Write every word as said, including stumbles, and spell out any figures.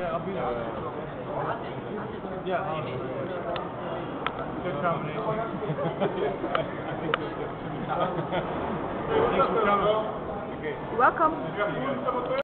Yeah, I'll be there. Yeah, awesome. Good combination. Thanks for coming. Welcome.